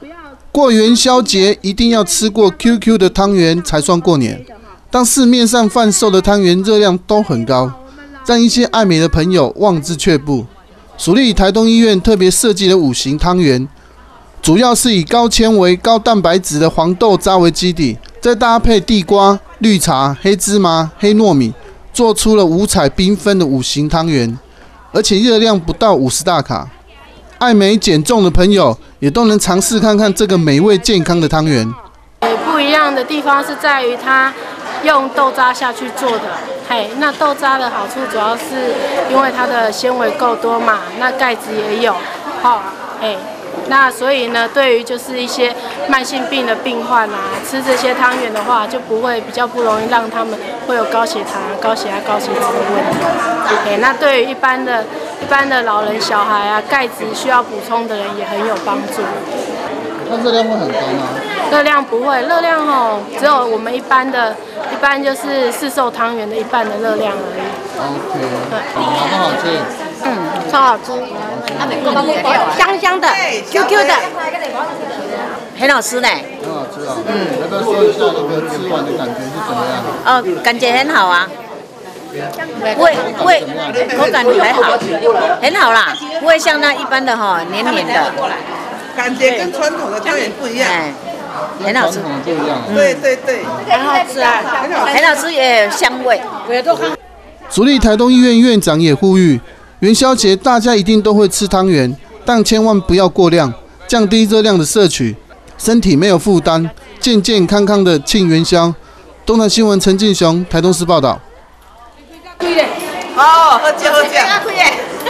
过元宵节一定要吃过 QQ 的汤圆才算过年。但市面上贩售的汤圆热量都很高，让一些爱美的朋友望之却步。属立台东医院特别设计了5型汤圆，主要是以高纤维、高蛋白质的黄豆渣为基底，再搭配地瓜、绿茶、黑芝麻、黑糯米，做出了五彩缤纷的5型汤圆，而且热量不到50大卡。爱美减重的朋友也都能尝试看看这个美味健康的汤圆。 不一样的地方是在于它用豆渣下去做的，那豆渣的好处主要是因为它的纤维够多嘛，那钙质也有，那所以呢，对于就是一些慢性病的病患啊，吃这些汤圆的话，就比较不容易让他们会有高血糖、高血压、高血脂的问题。那对于一般的老人、小孩啊，钙质需要补充的人也很有帮助。 它热量会很高吗？ 热量不会，热量只有我们一般就是市售汤圆的一半的热量而已。 OK， 好不好吃？ 超好吃，香香的 ，QQ 的， 很好吃呢。 很好吃啊。要不要说一下那个吃完的感觉是怎么样？ 感觉很好啊。味口感还好，很好啦，不会像那一般的黏黏的。 感觉跟传统的汤圆不一样。 很好吃。 不一样。 对， 很好吃啊，很好吃也有香味。 竹立台东医院院长也呼吁，元宵节大家一定都会吃汤圆，但千万不要过量，降低热量的摄取，身体没有负担，健健康康的庆元宵。东南新闻陈进雄，台东市报道。 哦，喝酒。